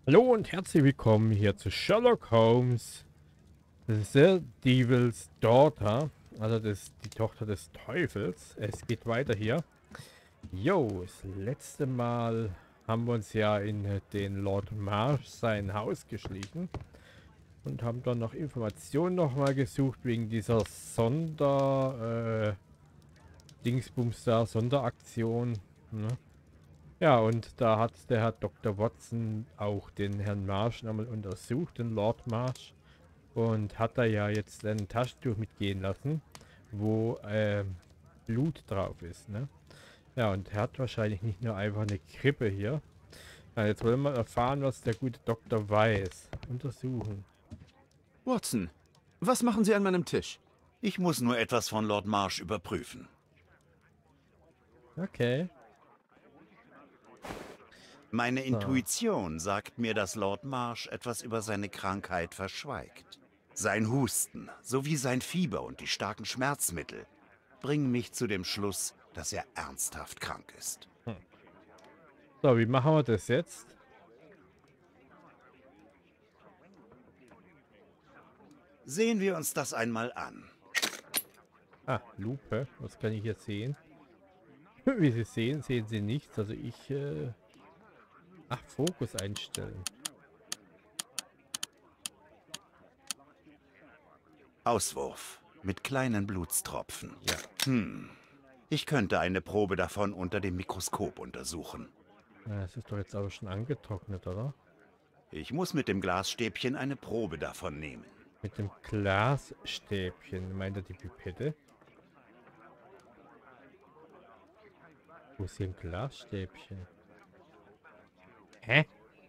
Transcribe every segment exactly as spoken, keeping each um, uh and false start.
Hallo und herzlich willkommen hier zu Sherlock Holmes, The Devil's Daughter, also das, die Tochter des Teufels. Es geht weiter hier. Jo, das letzte Mal haben wir uns ja in den Lord Marsh sein Haus geschlichen und haben dann noch Informationen nochmal gesucht wegen dieser Sonder, äh, Dingsbums da, Sonderaktion, ne? Ja, und da hat der Herr Doktor Watson auch den Herrn Marsh nochmal untersucht, den Lord Marsh. Und hat da ja jetzt ein Taschentuch mitgehen lassen, wo äh, Blut drauf ist, ne? Ja, und er hat wahrscheinlich nicht nur einfach eine Krippe hier. Ja, jetzt wollen wir erfahren, was der gute Doktor weiß. Untersuchen. Watson, was machen Sie an meinem Tisch? Ich muss nur etwas von Lord Marsh überprüfen. Okay. Meine Intuition sagt mir, dass Lord Marsh etwas über seine Krankheit verschweigt. Sein Husten sowie sein Fieber und die starken Schmerzmittel bringen mich zu dem Schluss, dass er ernsthaft krank ist. Hm. So, wie machen wir das jetzt? Sehen wir uns das einmal an. Ah, Lupe. Was kann ich hier sehen? Wie Sie sehen, sehen Sie nichts. Also ich... Äh Ach, Fokus einstellen. Auswurf mit kleinen Blutstropfen. Ja. Hm. Ich könnte eine Probe davon unter dem Mikroskop untersuchen. Na, das ist doch jetzt aber schon angetrocknet, oder? Ich muss mit dem Glasstäbchen eine Probe davon nehmen. Mit dem Glasstäbchen, meint er die Pipette? Wo ist hier ein Glasstäbchen? Hä?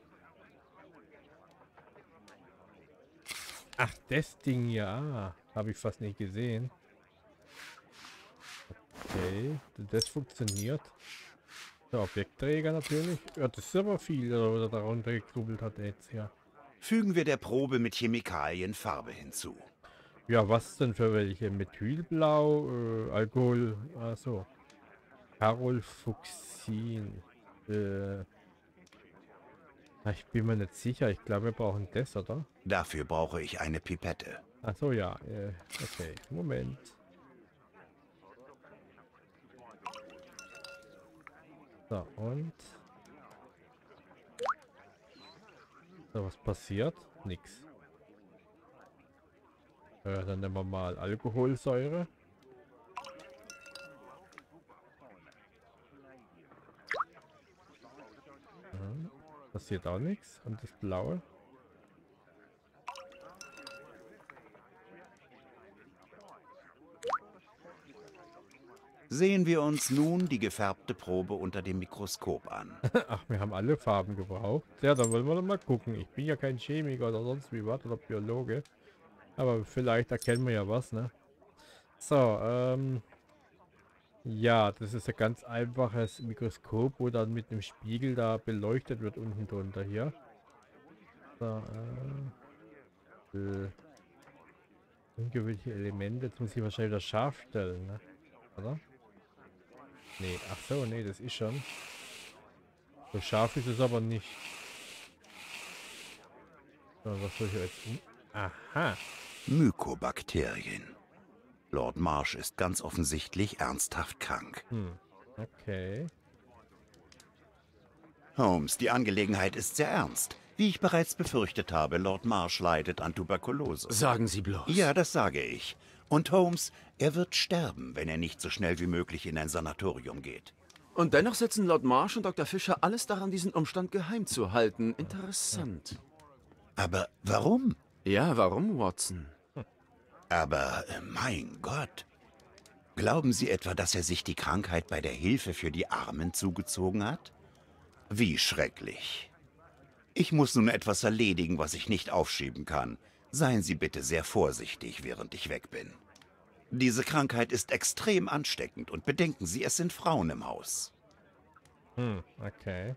Ach, das Ding, ja. Habe ich fast nicht gesehen. Okay, das funktioniert. Der Objektträger natürlich. Ja, das ist aber viel, oder darunter gekrubbelt hat jetzt, ja. Fügen wir der Probe mit Chemikalien Farbe hinzu. Ja, was denn für welche? Methylblau, äh, Alkohol, achso. Carolfuchsin. Äh, ich bin mir nicht sicher. Ich glaube, wir brauchen das, oder? Dafür brauche ich eine Pipette. Achso, ja. Äh, okay, Moment. So, und... So, was passiert? Nix. Äh, dann nehmen wir mal Alkoholsäure. Mhm. Passiert auch nichts. Und das Blaue. Sehen wir uns nun die gefärbte Probe unter dem Mikroskop an. Ach, wir haben alle Farben gebraucht. Ja, dann wollen wir doch mal gucken. Ich bin ja kein Chemiker oder sonst wie was oder Biologe. Aber vielleicht erkennen wir ja was, ne? So, ähm... ja, das ist ein ganz einfaches Mikroskop, wo dann mit dem Spiegel da beleuchtet wird unten drunter hier. So, äh... äh ungewöhnliche Elemente. Jetzt muss ich wahrscheinlich wieder scharf stellen, ne? Oder? Nee, ach so, nee, das ist schon. So scharf ist es aber nicht. So, was soll ich jetzt... Aha. Mykobakterien. Lord Marsh ist ganz offensichtlich ernsthaft krank. Hm, okay. Holmes, die Angelegenheit ist sehr ernst. Wie ich bereits befürchtet habe, Lord Marsh leidet an Tuberkulose. Sagen Sie bloß. Ja, das sage ich. Und Holmes, er wird sterben, wenn er nicht so schnell wie möglich in ein Sanatorium geht. Und dennoch setzen Lord Marsh und Doktor Fischer alles daran, diesen Umstand geheim zu halten. Interessant. Aber warum? Ja, warum, Watson? Aber, äh, mein Gott. Glauben Sie etwa, dass er sich die Krankheit bei der Hilfe für die Armen zugezogen hat? Wie schrecklich. Ich muss nun etwas erledigen, was ich nicht aufschieben kann. Seien Sie bitte sehr vorsichtig, während ich weg bin. Diese Krankheit ist extrem ansteckend und bedenken Sie, es sind Frauen im Haus. Hm, okay.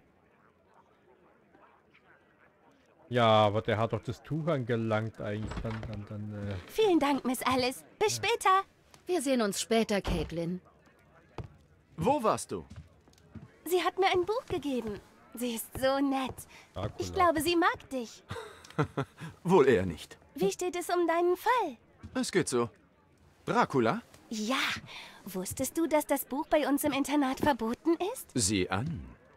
Ja, aber der hat doch das Tuch angelangt eigentlich. Dann, dann, dann, äh Vielen Dank, Miss Alice. Bis später. Wir sehen uns später, Caitlin. Wo warst du? Sie hat mir ein Buch gegeben. Sie ist so nett. Dracula. Ich glaube, sie mag dich. Wohl eher nicht. Wie steht es um deinen Fall? Es geht so. Dracula? Ja. Wusstest du, dass das Buch bei uns im Internat verboten ist? Sieh an.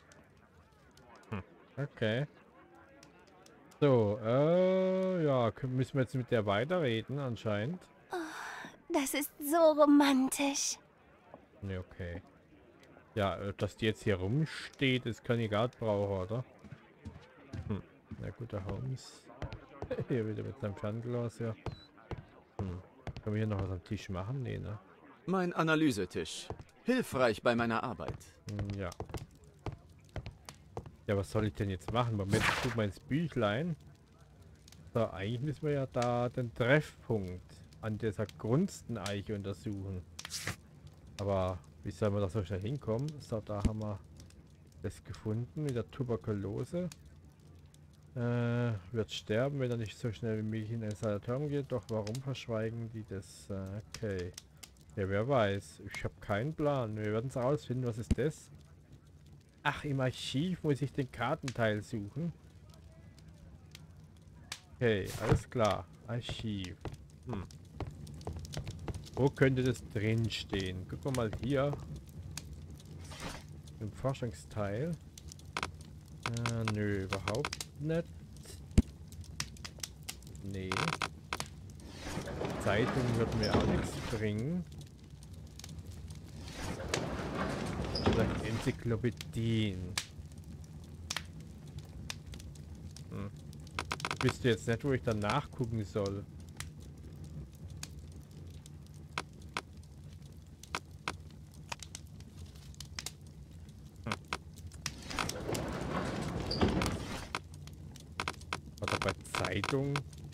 Okay. So, äh, ja, können- müssen wir jetzt mit der weiterreden anscheinend. Das ist so romantisch. Ne, okay. Ja, äh, dass die jetzt hier rumsteht, ist kein Egat brauchen, oder? Hm. Na gut, der Holmes. Hier wieder mit seinem Fernglas, ja. Hm. Können wir hier noch was am Tisch machen? Nee, ne? Mein Analysetisch. Hilfreich bei meiner Arbeit. Hm, ja. Ja, was soll ich denn jetzt machen? Moment, ich guck mal ins Büchlein. So, eigentlich müssen wir ja da den Treffpunkt an dieser Grunsteneiche untersuchen. Aber wie soll man da so schnell hinkommen? So, da haben wir das gefunden mit der Tuberkulose. Äh, wird sterben, wenn er nicht so schnell wie möglich in ein Sanatorium geht. Doch warum verschweigen die das? Äh, okay. Ja, wer weiß. Ich habe keinen Plan. Wir werden es herausfinden. Was ist das? Ach, im Archiv muss ich den Kartenteil suchen. Okay, alles klar. Archiv. Hm. Wo könnte das drin stehen? Gucken wir mal hier. Im Forschungsteil. Äh, nö, überhaupt nicht. Nee. Zeitung wird mir auch nichts bringen. Vielleicht Enzyklopädien. Hm. Ich wüsste jetzt nicht, wo ich dann nachgucken soll. Hm. Oder bei Zeitung.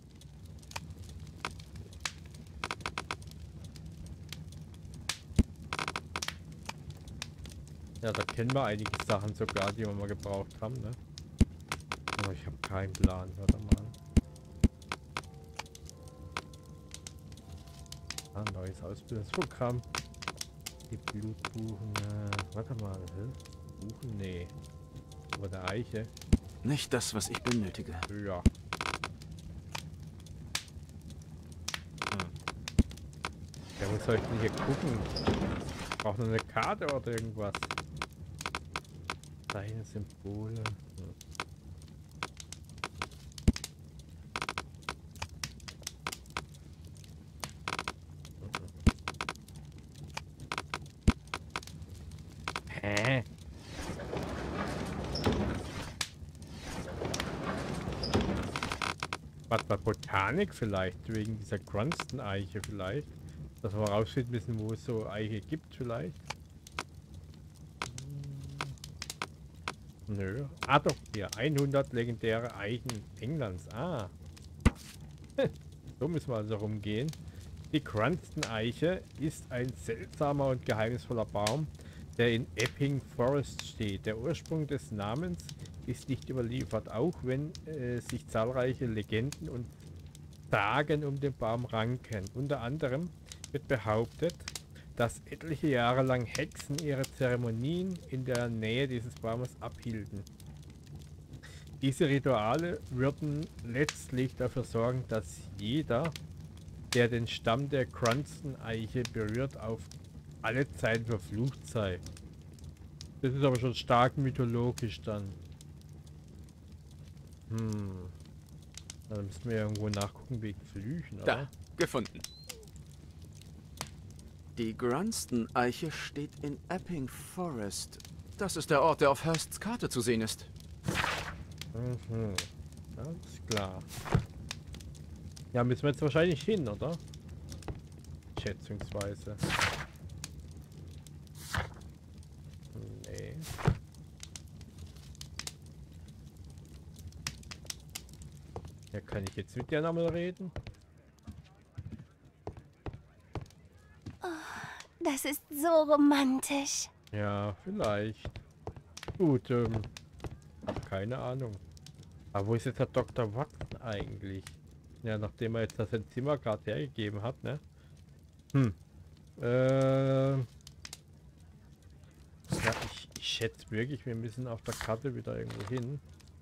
Ja, da kennen wir einige Sachen sogar, die wir mal gebraucht haben, ne? Aber ich habe keinen Plan, warte mal. Ah, neues Ausbildungsprogramm. Die Blutbuchen, äh, warte mal, hä? Buchen? Nee. Aber der Eiche. Nicht das, was ich benötige. Ja. Hm. Ja, wo soll ich denn hier gucken? Ich brauche noch eine Karte oder irgendwas. Kleine Symbole. Hm. Hä? Warte mal, Botanik vielleicht, wegen dieser Cranston-Eiche vielleicht. Dass wir rausfinden müssen, wo es so Eiche gibt vielleicht. Hm. Nö. Ah doch, hier, hundert legendäre Eichen Englands. Ah. So müssen wir also rumgehen. Die Cranston-Eiche ist ein seltsamer und geheimnisvoller Baum, der in Epping Forest steht. Der Ursprung des Namens ist nicht überliefert, auch wenn äh, sich zahlreiche Legenden und Sagen um den Baum ranken. Unter anderem wird behauptet, dass etliche Jahre lang Hexen ihre Zeremonien in der Nähe dieses Baumes abhielten. Diese Rituale würden letztlich dafür sorgen, dass jeder, der den Stamm der Cranston-Eiche berührt, auf alle Zeiten verflucht sei. Das ist aber schon stark mythologisch dann. Hm. Dann müssen wir irgendwo nachgucken wegen Flüchen, oder? Da, gefunden. Die Grunston-Eiche steht in Epping Forest. Das ist der Ort, der auf Hursts Karte zu sehen ist. Mhm. Alles klar. Ja, müssen wir jetzt wahrscheinlich hin, oder? Schätzungsweise. Nee. Ja, kann ich jetzt mit dir nochmal reden? Das ist so romantisch. Ja, vielleicht. Gut, ähm. Hab keine Ahnung. Aber wo ist jetzt der Doktor Watson eigentlich? Ja, nachdem er jetzt das sein Zimmer gerade hergegeben hat, ne? Hm. Äh. Ja, ich, ich schätze wirklich, wir müssen auf der Karte wieder irgendwo hin.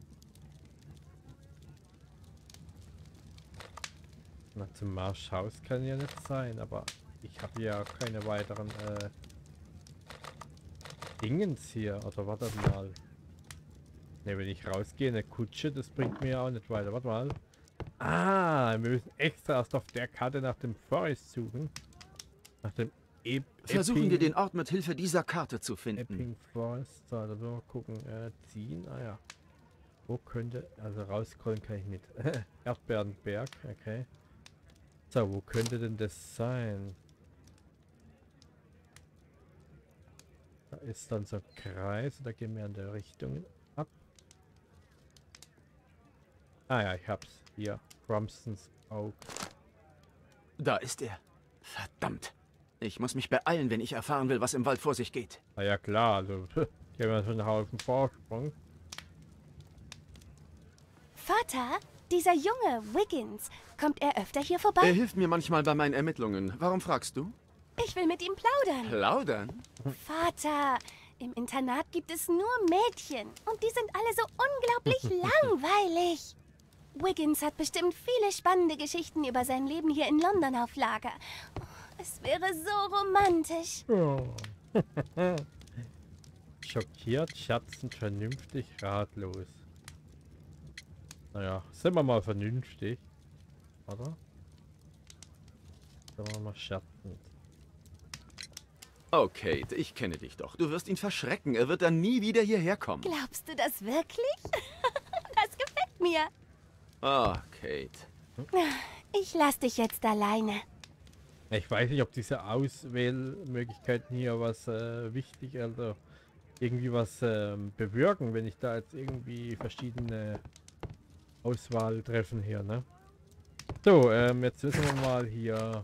Na, zum Marschhaus kann ja nicht sein, aber ich habe ja keine weiteren äh, Dingens hier. Oder warte mal. Ne, wenn ich rausgehe, eine Kutsche, das bringt mir ja auch nicht weiter. Warte mal. Ah, wir müssen extra erst auf der Karte nach dem Forest suchen. Nach dem e Versuchen Epping, wir den Ort mit Hilfe dieser Karte zu finden. Epping Forest. So, da müssen wir mal gucken. Äh, ziehen. Ah ja. Wo könnte... Also rausscrollen kann ich nicht. Erdbeerenberg. Okay. So, wo könnte denn das sein? Da ist dann so ein Kreis. Da gehen wir in der Richtung ab. Ah ja, ich hab's. Hier. Cromston's Oak. Da ist er. Verdammt. Ich muss mich beeilen, wenn ich erfahren will, was im Wald vor sich geht. Na ja, klar. Also, hier haben wir schon einen Haufen Vorsprung. Vater, dieser Junge, Wiggins, kommt er öfter hier vorbei? Er hilft mir manchmal bei meinen Ermittlungen. Warum fragst du? Ich will mit ihm plaudern. Plaudern? Vater, im Internat gibt es nur Mädchen. Und die sind alle so unglaublich langweilig. Wiggins hat bestimmt viele spannende Geschichten über sein Leben hier in London auf Lager. Es wäre so romantisch. Oh. Schockiert, scherzend, vernünftig, ratlos. Naja, sind wir mal vernünftig. Oder? Sind wir mal scherzend. Oh, Kate, ich kenne dich doch. Du wirst ihn verschrecken. Er wird dann nie wieder hierher kommen. Glaubst du das wirklich? Das gefällt mir. Oh, Kate. Ich lass dich jetzt alleine. Ich weiß nicht, ob diese Auswählmöglichkeiten hier was äh, wichtig, also irgendwie was ähm, bewirken, wenn ich da jetzt irgendwie verschiedene Auswahl treffen hier, ne? So, ähm, jetzt wissen wir mal hier.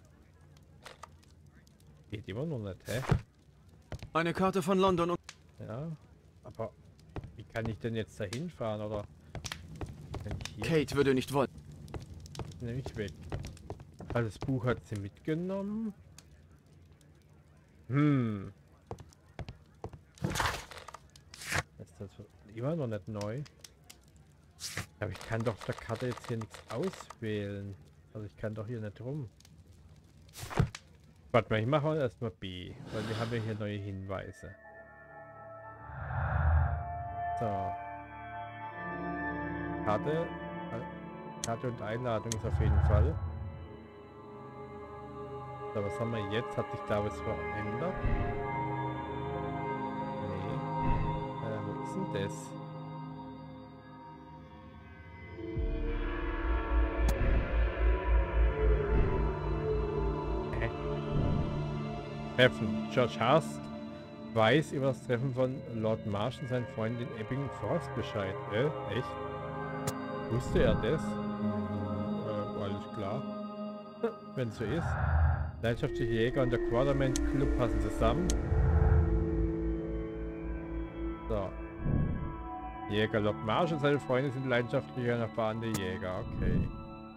Geht immer noch nicht, hä? Eine Karte von London und... Ja, aber wie kann ich denn jetzt da hinfahren, oder? Wenn ich hier Kate würde nicht wollen. nehme ich weg. Also das Buch hat sie mitgenommen. Hm. Ist das immer noch nicht neu? Aber ich kann doch auf der Karte jetzt hier nichts auswählen. Also ich kann doch hier nicht rum. Warte mal, ich mache mal erstmal B, weil wir haben ja hier neue Hinweise. So. Karte. Karte und Einladung ist auf jeden Fall. So, was haben wir jetzt? Hat sich da was verändert? Nee. Äh, wo ist denn das? Hä? Treffen. George Hurst weiß über das Treffen von Lord Marsh und seinen Freunden in Epping Forest Bescheid. Äh, echt? Wusste er das? Hm, äh, alles klar. Wenn es so ist. Leidenschaftliche Jäger und der Quarterman Club passen zusammen. So. Jäger Lord Marsh und seine Freunde sind leidenschaftliche und erfahrene Jäger. Okay.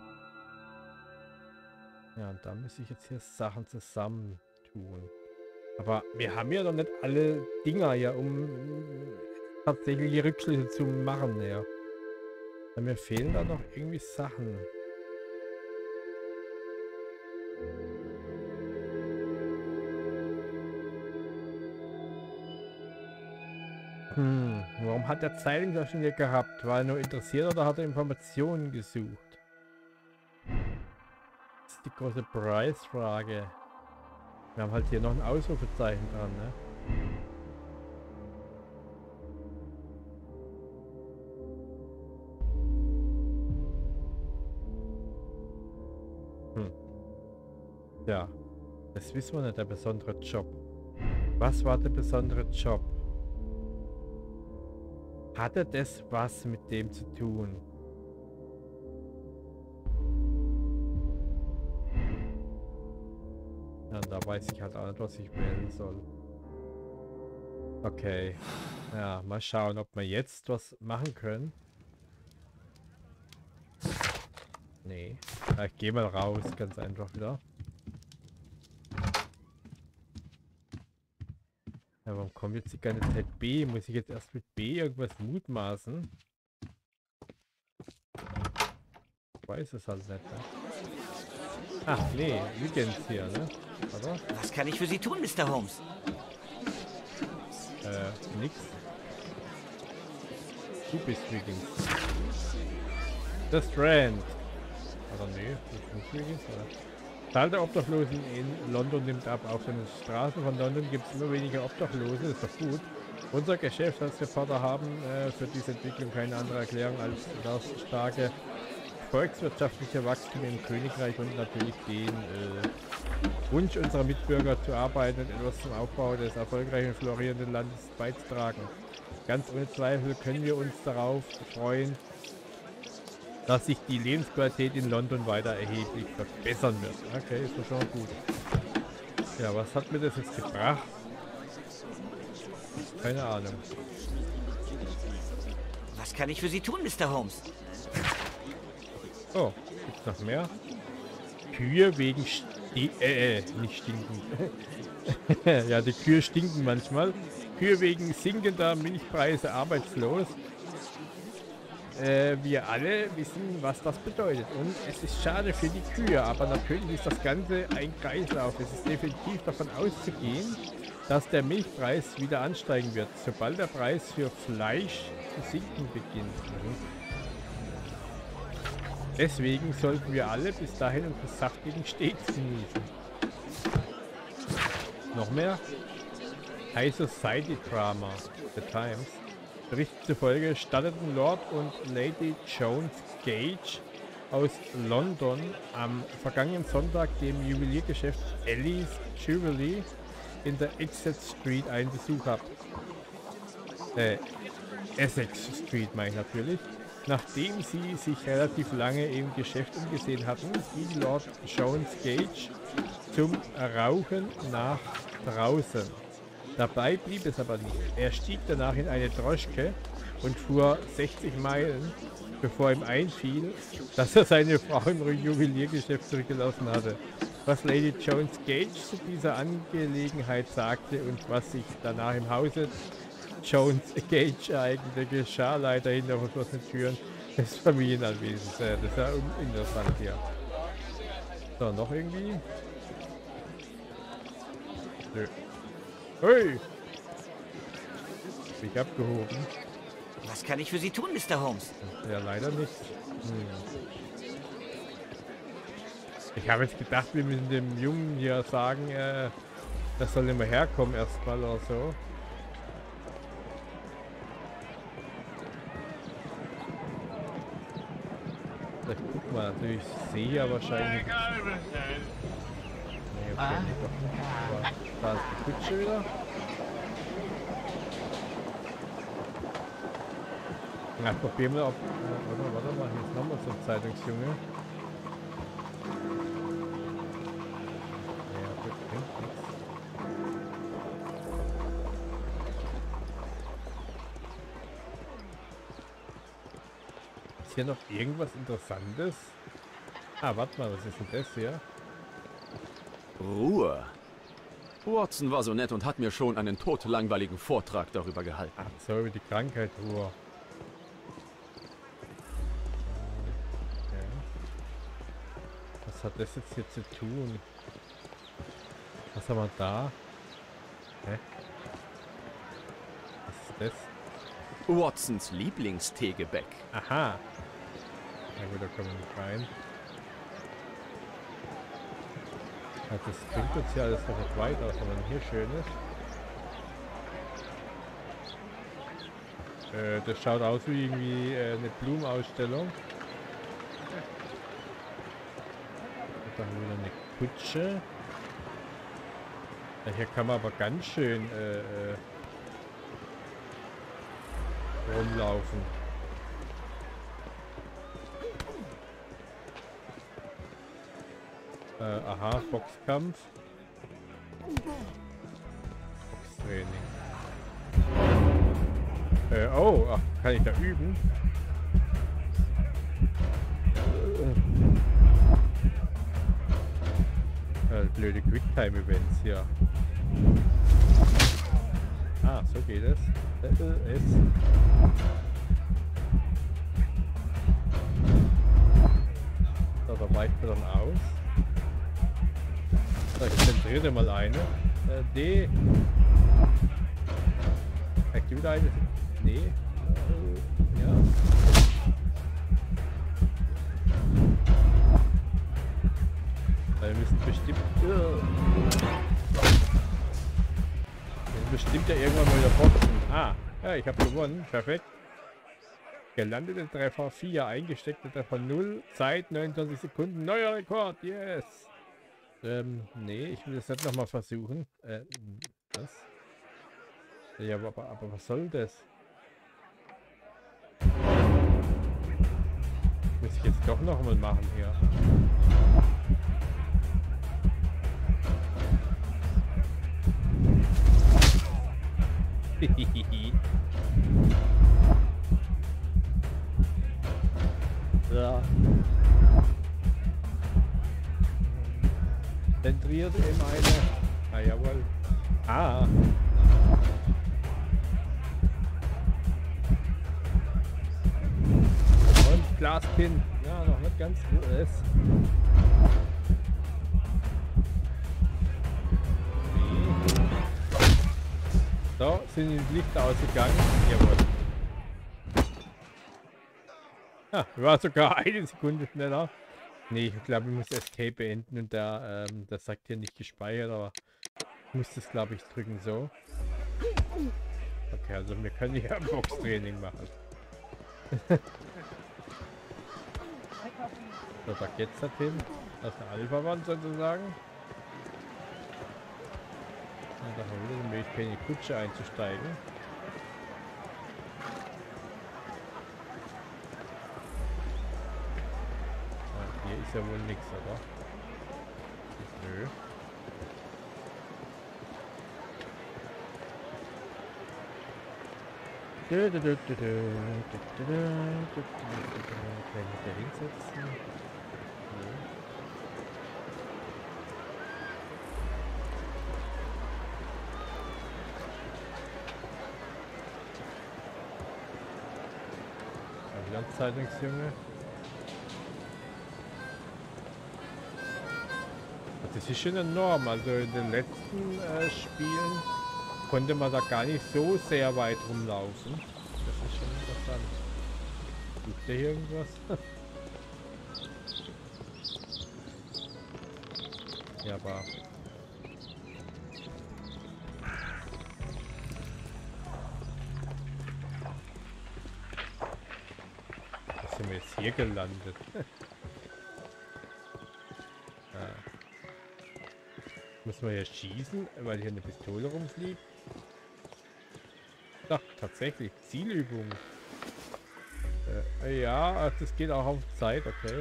Ja, und da muss ich jetzt hier Sachen zusammen tun. Aber wir haben ja noch nicht alle Dinger hier, um tatsächliche Rückschlüsse zu machen. Ja. Ja, mir fehlen da noch irgendwie Sachen. Hm, warum hat der Zeitungsausschnitt gehabt? War er nur interessiert oder hat er Informationen gesucht? Das ist die große Preisfrage. Wir haben halt hier noch ein Ausrufezeichen dran, ne? Hm. Ja, das wissen wir nicht, der besondere Job. Was war der besondere Job? Hatte das was mit dem zu tun? Ja, da weiß ich halt auch nicht, was ich wählen soll. Okay. Ja, mal schauen, ob wir jetzt was machen können. Nee. Ja, ich gehe mal raus, ganz einfach wieder. Ja, warum kommt jetzt die ganze Zeit B? Muss ich jetzt erst mit B irgendwas mutmaßen? Ich weiß es halt nicht. Ne? Ach nee, Wiggins hier, ne? Oder? Was kann ich für Sie tun, Mister Holmes? Äh, nix. Du bist Wiggins. The Strand. Oder nee, das ist nicht Wiggins, oder? Die Zahl der Obdachlosen in London nimmt ab. Auf den Straßen von London gibt es immer weniger Obdachlose, das ist doch gut. Unser Geschäftsreporter haben äh, für diese Entwicklung keine andere Erklärung als das starke volkswirtschaftliche Wachstum im Königreich und natürlich den äh, Wunsch unserer Mitbürger zu arbeiten und etwas zum Aufbau des erfolgreichen und florierenden Landes beizutragen. Ganz ohne Zweifel können wir uns darauf freuen, dass sich die Lebensqualität in London weiter erheblich verbessern wird. Okay, ist doch schon mal gut. Ja, was hat mir das jetzt gebracht? Keine Ahnung. Was kann ich für Sie tun, Mister Holmes? Oh, gibt's noch mehr? Kühe wegen Sti äh, nicht stinken. Ja, die Kühe stinken manchmal. Kühe wegen sinkender Milchpreise arbeitslos. Äh, wir alle wissen, was das bedeutet. Und es ist schade für die Kühe, aber natürlich ist das Ganze ein Kreislauf. Es ist definitiv davon auszugehen, dass der Milchpreis wieder ansteigen wird, sobald der Preis für Fleisch zu sinken beginnt. Mhm. Deswegen sollten wir alle bis dahin unsere saftigen Steaks genießen. Noch mehr? High Society Drama, The Times. Bericht zufolge statteten Lord und Lady Jones Gage aus London am vergangenen Sonntag dem Juweliergeschäft Ellie's Jewelry in der Exeter Street einen Besuch ab. Äh, Essex Street meine ich natürlich. Nachdem sie sich relativ lange im Geschäft umgesehen hatten, ging Lord Jones Gage zum Rauchen nach draußen. Dabei blieb es aber nicht. Er stieg danach in eine Droschke und fuhr sechzig Meilen, bevor ihm einfiel, dass er seine Frau im Juweliergeschäft zurückgelassen hatte. Was Lady Jones Gage zu dieser Angelegenheit sagte und was sich danach im Hause Jones Gage ereignete, geschah leider hinter verschlossenen Türen des Familienanwesens. Das ist ja interessant hier. So, noch irgendwie? Nö. Hey! Bin ich abgehoben? Was kann ich für Sie tun, Mister Holmes? Ja, leider nicht. Hm. Ich habe jetzt gedacht, wir müssen dem Jungen hier sagen, äh, das soll nicht mehr herkommen erstmal oder so. Ich guck mal, natürlich sehe ja wahrscheinlich. Nee, okay, nee, doch nicht. Aber da ist die Kutsche wieder. Na, probieren wir ob. Warte, warte mal, hier ist nochmal so ein Zeitungsjunge. Ja, das bringt nichts. Ist hier noch irgendwas Interessantes? Ah, warte mal, was ist denn das hier? Ruhe. Watson war so nett und hat mir schon einen todlangweiligen Vortrag darüber gehalten. Ach so, über die Krankheit, Ruhe. Okay. Was hat das jetzt hier zu tun? Was haben wir da? Hä? Was ist das? Watsons Lieblingsteegebäck. Aha. Na gut, da kommen wir nicht rein. Ja, das bringt uns ja alles noch nicht weiter, was man hier schön ist. Äh, das schaut aus wie irgendwie äh, eine Blumenausstellung. Und dann wieder eine Kutsche. Ja, hier kann man aber ganz schön äh, äh, rumlaufen. Äh, aha, Boxkampf. Boxtraining. Äh, oh, ach, kann ich da üben? Äh, blöde Quicktime-Events hier. so geht es. Äh, es. So, da weicht mir dann aus. So, ich zentriere mal eine. Äh, D. Kriegt die wieder eine? Nee. Äh, ja. Wir müssen bestimmt... Wir müssen bestimmt ja irgendwann mal wieder boxen. Ah, ja, ich habe gewonnen. Perfekt. Gelandete Treffer vier, eingesteckte Treffer null, Zeit neunundzwanzig Sekunden, neuer Rekord, yes! Ähm, nee, ich will das nicht nochmal versuchen. Äh, was? Ja, aber, aber, aber was soll das? Muss ich jetzt doch nochmal machen hier. Ja. Zentriert in eine. Ah, jawohl. Ah. Und Glaspin. Ja, noch nicht ganz wo es. So, sind die Lichter ausgegangen. Jawohl. Ja, war sogar eine Sekunde schneller. Nee, ich glaube, ich muss Escape beenden und der, ähm, das sagt hier nicht gespeichert, aber ich muss das, glaube ich, drücken so. Okay, also wir können hier ein Boxtraining machen. So, da geht's halt hin. Das ist eine Alpha-Wand sozusagen. Und da haben wir wieder die Möglichkeit, in die Kutsche einzusteigen. Hier ist ja wohl nichts, oder? Nö. Kann ich mich da hinsetzen? Nö. Landzeitungsjunge. Das ist schon enorm. Also in den letzten äh, Spielen konnte man da gar nicht so sehr weit rumlaufen. Das ist schon interessant. Gibt der hier irgendwas? Ja, aber... Was sind wir jetzt hier gelandet? Ah. Müssen wir hier schießen, weil hier eine Pistole rumfliegt? Ach, tatsächlich. Zielübung. Äh, ja, das geht auch auf Zeit, okay.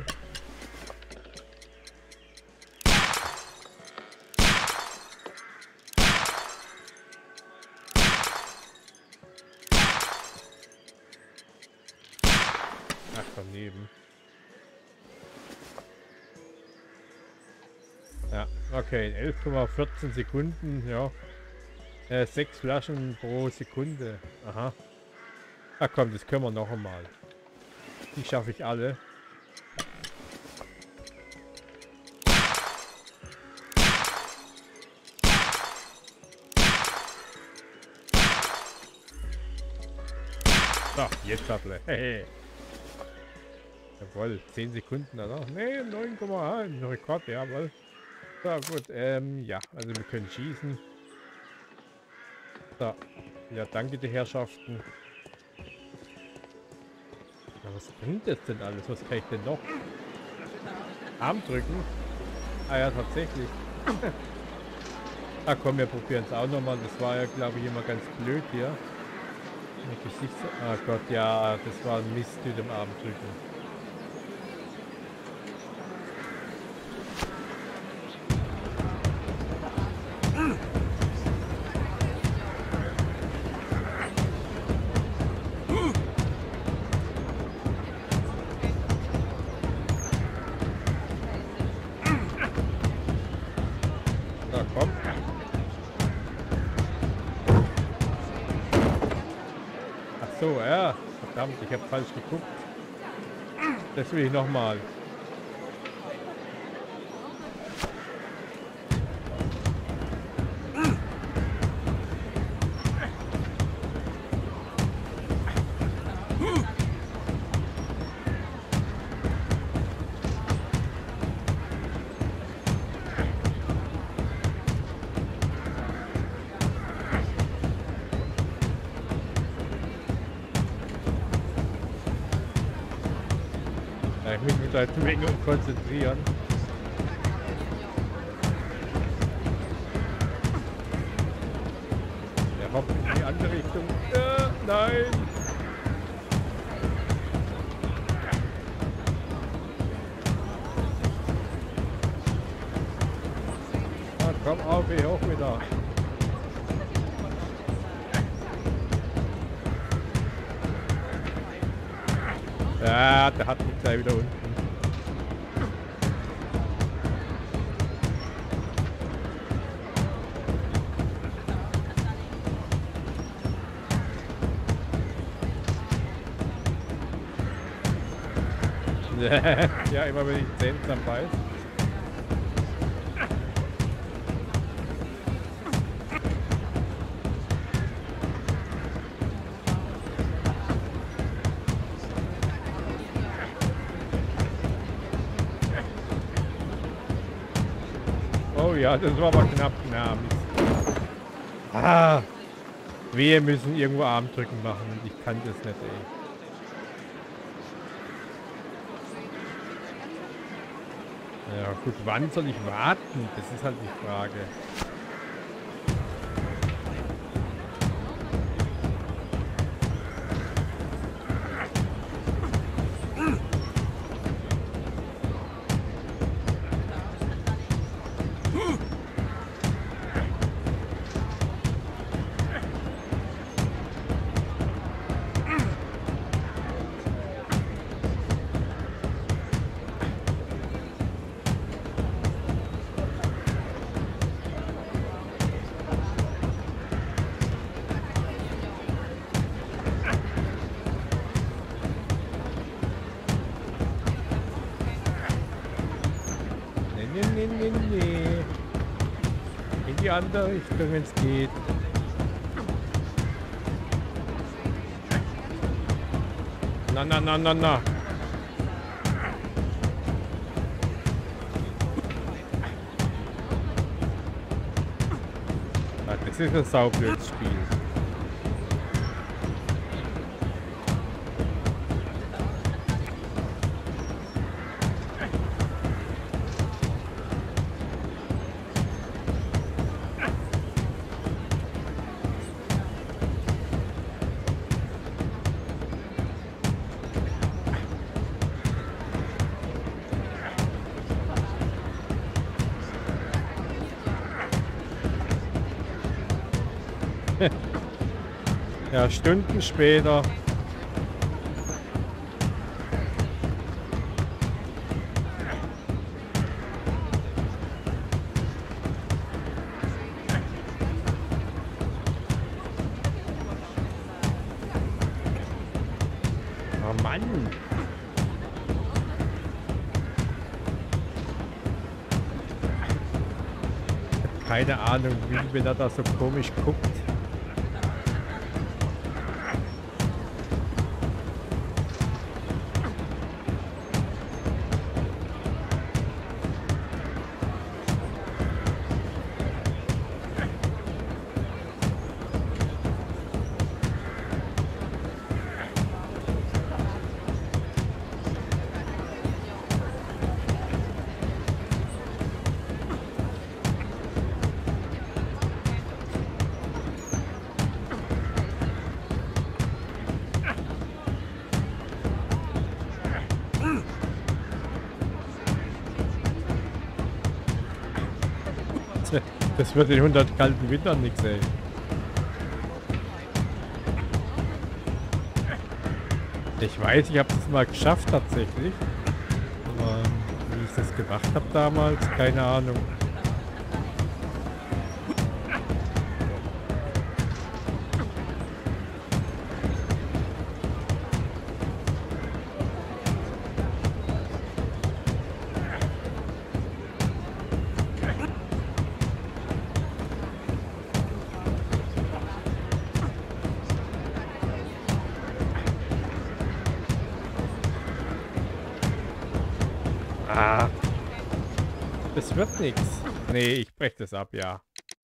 Ach, daneben. Ja, okay, in elf Komma vierzehn Sekunden, ja. Äh, sechs Flaschen pro Sekunde. Aha. Ach komm, das können wir noch einmal. Die schaffe ich alle. So, jetzt Shuttle. Hehe. Jawohl, zehn Sekunden, oder? Ne, neun Komma eins. Rekord, jawohl. So, gut, ähm, ja, also wir können schießen. So, ja, danke die Herrschaften. Ja, was bringt das denn alles? Was kann ich denn noch? Arm drücken? Ah ja, tatsächlich. Ah komm, wir probieren es auch nochmal. Das war ja, glaube ich, immer ganz blöd hier. Gesichts ah Gott, ja, das war ein Mist mit dem Arm drücken. so, ja. Verdammt, ich habe falsch geguckt. Das will ich nochmal. Ja, ich muss mich da jetzt wegen konzentrieren. Der hoppt in die andere Richtung. Äh, nein! Ah, komm auf, ich hoch wieder. Ja, der hat mich gleich wieder unten. Ja, immer wenn ich Zähne zusammenbeiß. Oh ja, das war aber knapp. Na, Mist. Ah, wir müssen irgendwo Armdrücken machen. Ich kann das nicht, ey. Ja gut, wann soll ich warten? Das ist halt die Frage. Nee, nee, nee, nee. In die andere Richtung, wenn es geht. Na, na, na, na, na. Ah, das ist ein saublödes Spiel. Ja, Stunden später. Oh Mann. Ich hab keine Ahnung, wie wenn er da so komisch guckt. Das wird in hundert kalten Wintern nichts, ey. Ich weiß, ich habe es mal geschafft tatsächlich. Aber wie ich das gemacht habe damals, keine Ahnung. Ah. Das wird nichts. Nee, ich brech das ab, ja.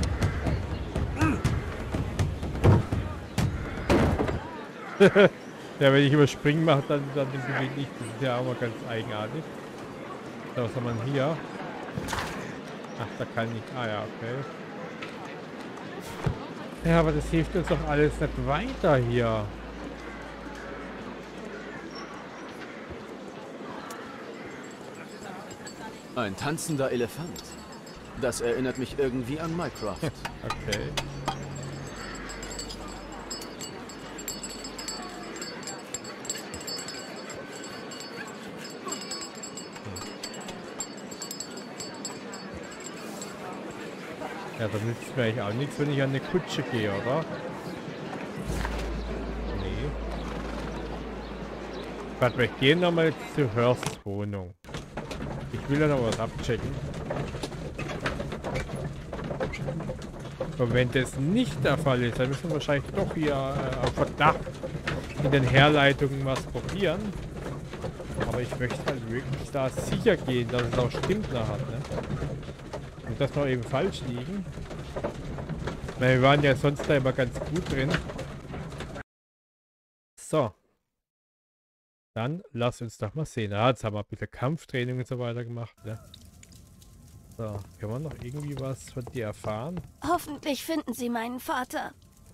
Ja, wenn ich überspringen mache, dann, dann gewinne ich. Das ist ja auch mal ganz eigenartig. So, was haben wir denn hier? Ach, da kann ich. Ah ja, okay. Ja, aber das hilft uns doch alles nicht weiter hier. Ein tanzender Elefant. Das erinnert mich irgendwie an Minecraft. Okay. Ja, dann nützt es mir eigentlich auch nichts, wenn ich an eine Kutsche gehe, oder? Nee. Warte, wir gehen nochmal zu Hursts Wohnung. Ich will ja noch was abchecken. Und wenn das nicht der Fall ist, dann müssen wir wahrscheinlich doch hier äh, auf Verdacht in den Herleitungen was probieren. Aber ich möchte halt wirklich da sicher gehen, dass es auch stimmt nachher, ne? Und dass wir eben falsch liegen. Weil wir waren ja sonst da immer ganz gut drin. So. Dann lass uns doch mal sehen. Ja, jetzt haben wir ein bisschen Kampftraining und so weiter gemacht, ne? So, können wir noch irgendwie was von dir erfahren? Hoffentlich finden Sie meinen Vater.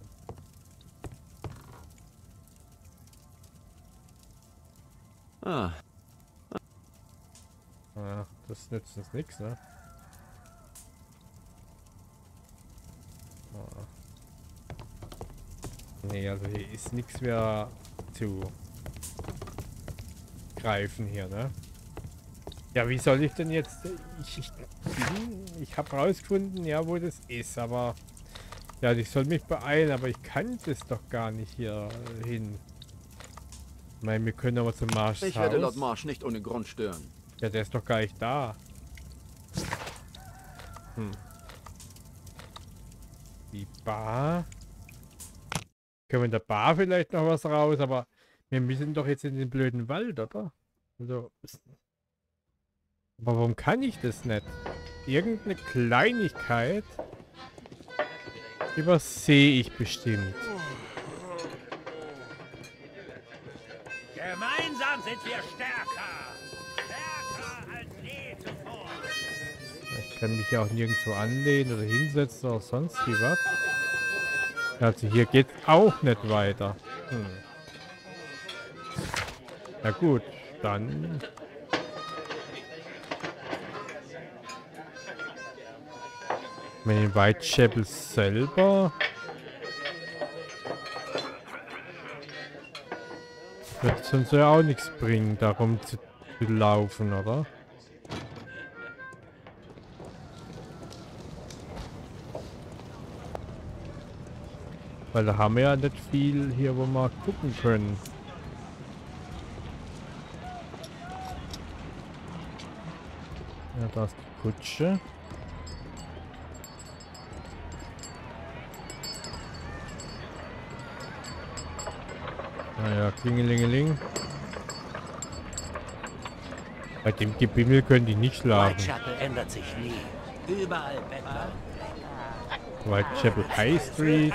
Ah, Ja, das nützt uns nichts, ne? Oh. Nee, also hier ist nichts mehr zu greifen hier, ne? Ja, wie soll ich denn jetzt... Ich, ich, ich habe rausgefunden, ja, wo das ist, aber... Ja, ich soll mich beeilen, aber ich kann das doch gar nicht hier hin. Ich meine, wir können aber zum Marsch. ich werde Lord Marsh nicht ohne Grund stören. Ja, der ist doch gar nicht da. Hm. Die Bar. Können wir in der Bar vielleicht noch was raus, aber wir müssen doch jetzt in den blöden Wald, oder? Also. Aber warum kann ich das nicht? Irgendeine Kleinigkeit übersehe ich bestimmt. Gemeinsam sind wir stärker. Stärker als je zuvor. Ich kann mich ja auch nirgendwo anlehnen oder hinsetzen oder sonst wie was. Also hier geht auch nicht weiter. Hm. Na gut, dann... Mit den Whitechapel selber... Wird es uns ja auch nichts bringen, darum zu, zu laufen, oder? Weil da haben wir ja nicht viel hier, wo wir gucken können. Ja, da ist die Kutsche. Naja, klingelingeling. Bei dem Gebimmel können die nicht schlafen. Whitechapel ändert sich nie. Überall Bettler. Whitechapel High Street.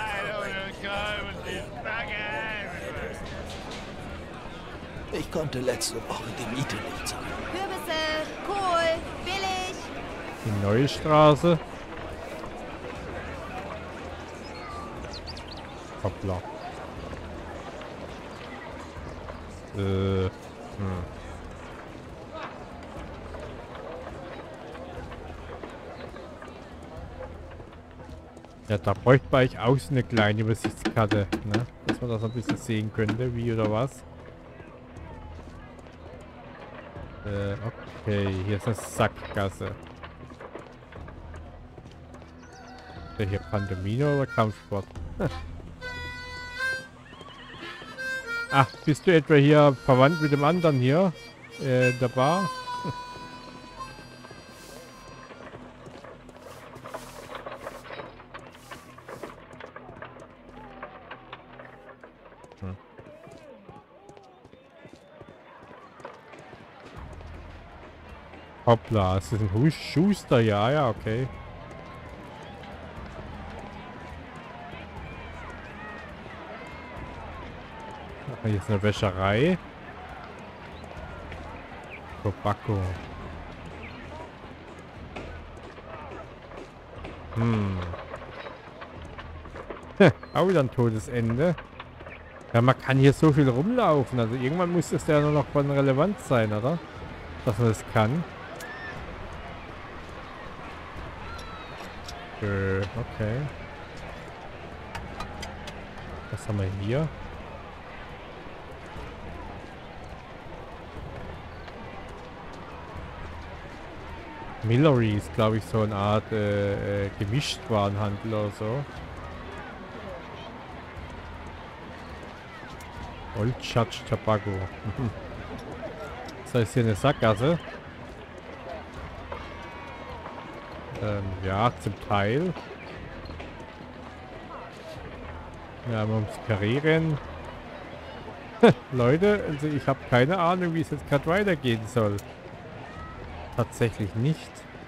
Ich konnte letzte Woche die Miete nicht zahlen. Kürbisse, Kohl, billig. Die neue Straße. Hoppla. Äh, hm. Ja, da bräuchte man eigentlich auch so eine kleine Übersichtskarte, ne? Dass man das ein bisschen sehen könnte, wie oder was. Äh, okay, hier ist eine Sackgasse. Ist der hier Pantomime oder Kampfsport? Ach, bist du etwa hier verwandt mit dem anderen hier? Äh, in der Bar? hm. Hoppla, es ist ein Hu- Schuster, ja, ja, okay. Ah, hier ist eine Wäscherei. Tobacco. Hm. Auch wieder ein Todesende. Ja, man kann hier so viel rumlaufen. Also irgendwann muss es ja nur noch von Relevanz sein, oder? Dass man das kann. Äh, okay. Was haben wir hier? Millery ist, glaube ich, so eine Art äh, äh, Gemischtwarenhandel oder so. Old Church Tobacco. Das heißt hier eine Sackgasse. Ähm, ja, zum Teil. Ja, man muss karieren. Leute, also ich habe keine Ahnung, wie es jetzt gerade weitergehen soll. Tatsächlich nicht.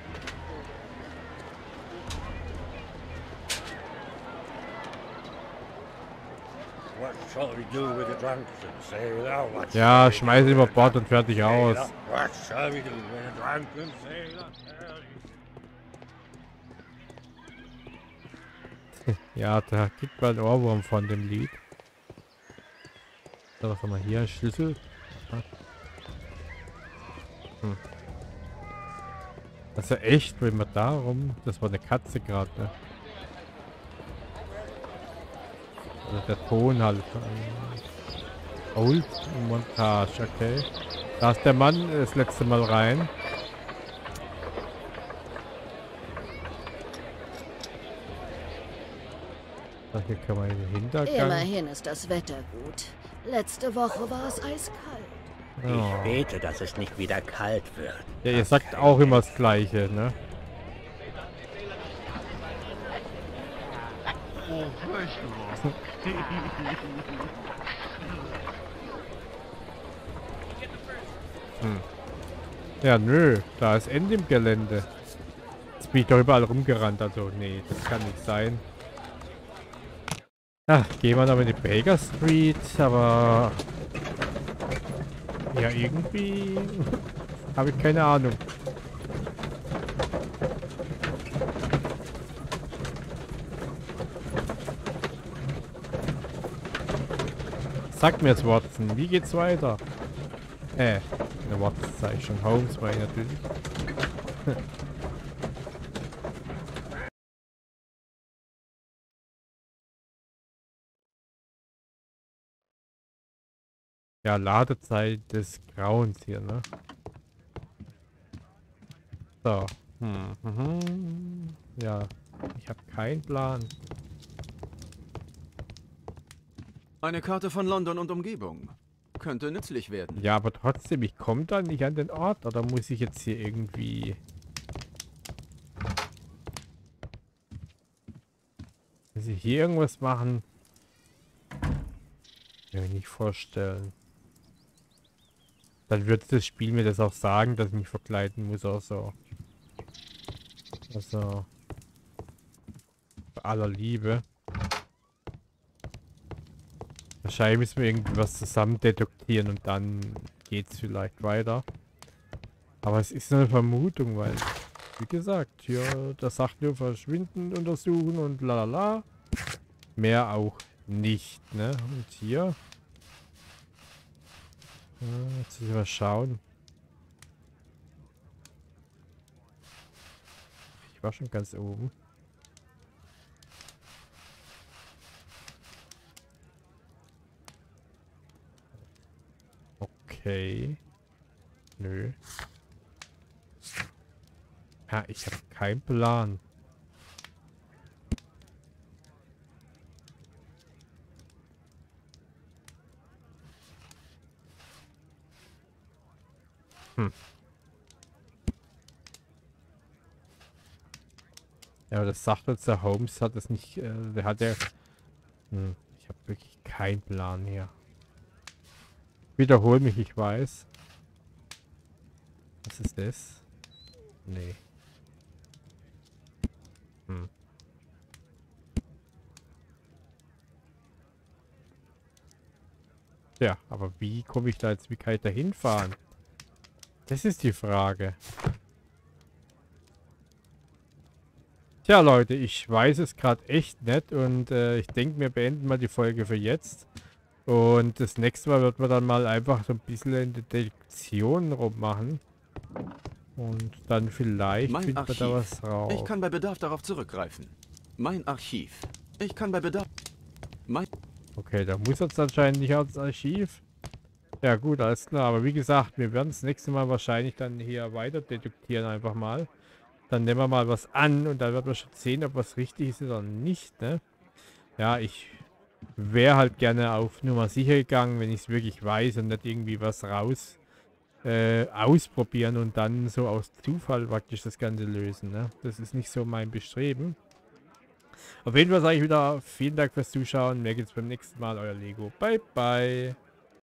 Ja, schmeiß über Bord und fertig aus. Ja, da kriegt man einen Ohrwurm von dem Lied. So, was haben wir hier? Ein Schlüssel. Hm. Das ist ja echt, wenn man da rum... Das war eine Katze gerade, ne? Also der Ton halt. Old Montage, okay. Da ist der Mann das letzte Mal rein. So, hier kann man in den Hintergang. Immerhin ist das Wetter gut. Letzte Woche war es eiskalt. Ich Oh. bete, dass es nicht wieder kalt wird. Ja, ihr sagt auch immer das Gleiche, ne? Hm. Ja, nö. Da ist Ende im Gelände. Jetzt bin ich doch überall rumgerannt. Also, nee, das kann nicht sein. Ach, gehen wir noch in die Baker Street, aber... Ja, irgendwie... habe ich keine Ahnung. Sag mir jetzt, Watson, wie geht's weiter? Äh, der Watson sag ich schon. Holmes war ich natürlich. Ja, Ladezeit des Grauens hier, ne? So. Hm, mhm. Ja, ich habe keinen Plan. Eine Karte von London und Umgebung. Könnte nützlich werden. Ja, aber trotzdem, ich komme da nicht an den Ort. Oder muss ich jetzt hier irgendwie... Muss ich hier irgendwas machen? Kann ich mir nicht vorstellen. Dann wird das Spiel mir das auch sagen, dass ich mich verkleiden muss oder so. Also... Bei aller Liebe. Wahrscheinlich müssen wir irgendwas zusammen deduktieren und dann geht's vielleicht weiter. Aber es ist nur eine Vermutung, weil, wie gesagt, hier, das sagt nur verschwinden, untersuchen und lalala. Mehr auch nicht, ne? Und hier. Ja, jetzt müssen wir schauen. Ich war schon ganz oben. Okay. Nö. Ja, ich habe keinen Plan. Hm. Ja, aber das sagt uns der Holmes, hat es nicht, äh, der hat ja... Hm, ich habe wirklich keinen Plan hier. Wiederhol mich, ich weiß. Was ist das? Nee. Hm. Ja, aber wie komme ich da jetzt, wie kann ich da hinfahren? Das ist die Frage. Tja, Leute, ich weiß es gerade echt nicht und äh, ich denke, wir beenden mal die Folge für jetzt. Und das nächste Mal wird man dann mal einfach so ein bisschen in der Detektion rummachen. Und dann vielleicht Mein findet man da Archiv. was raus. Ich kann bei Bedarf darauf zurückgreifen. Mein Archiv. Ich kann bei Bedarf... Mein... Okay, da muss jetzt anscheinend nicht ans Archiv. Ja gut, alles klar. Aber wie gesagt, wir werden das nächste Mal wahrscheinlich dann hier weiter detektieren einfach mal. Dann nehmen wir mal was an und dann wird man schon sehen, ob was richtig ist oder nicht, ne? Ja, ich wäre halt gerne auf Nummer sicher gegangen, wenn ich es wirklich weiß und nicht irgendwie was raus äh, ausprobieren und dann so aus Zufall praktisch das Ganze lösen, ne? Das ist nicht so mein Bestreben. Auf jeden Fall sage ich wieder vielen Dank fürs Zuschauen. Mehr geht's beim nächsten Mal. Euer Lego. Bye, bye.